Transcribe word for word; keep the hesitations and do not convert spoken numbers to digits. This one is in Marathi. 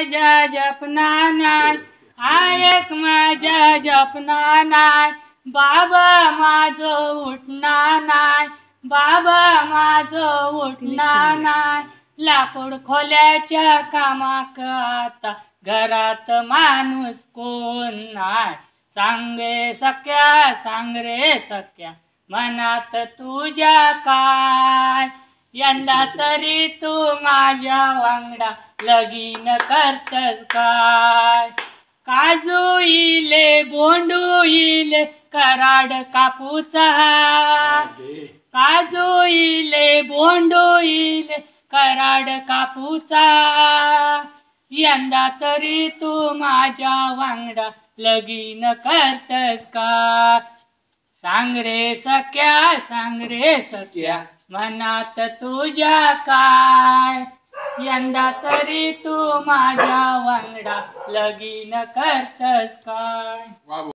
माझ्या जपना नाय, ऐक माझ्या जपना नाय, बाबा माझं उठना नाय, बाबा माझं उठना नाय. लाकूड खोल्याच्या कामाक आता घरात माणूस कोण नाय. सांग रे सख्या, सांग रे सख्या, मनात तुझ्या काय. यंदा तरी तू माझ्या वांगडा लगीन करतस काय. काजू इले बोंडू इले कराड कापूचा, काजू इले बोंडू इले कराड कापूचा. यंदा तरी तू माझ्या वांगडा लगीन करतस का. सांग रे सख्या, सांग रे सख्या, मनात तुझ्या काय. यंदा तरी तू माझ्या वांगडा लगीन करतस काय.